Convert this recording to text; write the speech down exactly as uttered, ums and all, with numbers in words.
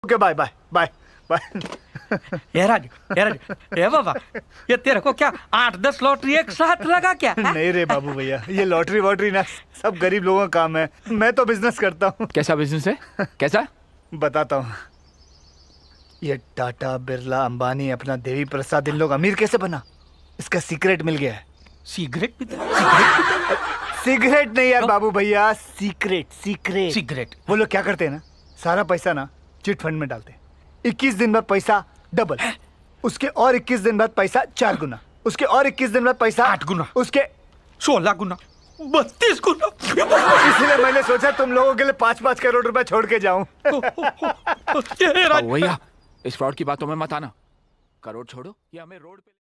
Okay bye bye bye bye. ये राज, ये राज, ये बाबा, ये तेरे को क्या आठ दस लॉटरी एक साथ लगा क्या? नहीं रे बाबू भैया, ये लॉटरी वॉटरी ना सब गरीब लोगों का काम है। मैं तो बिजनेस करता हूँ। कैसा बिजनेस है? कैसा? बताता हूँ। ये टाटा, बिरला, अंबानी, अपना देवी प्रसाद, इन लोग अमीर कैसे बना, इसका सीक्रेट मिल गया है। सिगरेट पीते? सिगरेट? सिगरेट नहीं यार बाबू भैया, सीक्रेट सीक्रेट सिगरेट। वो लोग क्या करते हैं ना, सारा पैसा ना चिट फंड में डालते हैं। इक्कीस दिन बाद पैसा डबल, उसके और इक्कीस दिन बाद पैसा चार गुना, उसके और इक्कीस दिन बाद पैसा आठ गुना, उसके सोलह गुना, बत्तीस गुना। इसलिए मैंने सोचा तुम लोगों के लिए पाँच पाँच करोड़ रुपए छोड़ के जाऊं। भैया इस फ्रॉड की बातों में मत आना। करोड़ छोड़ो, ये हमें रोड पे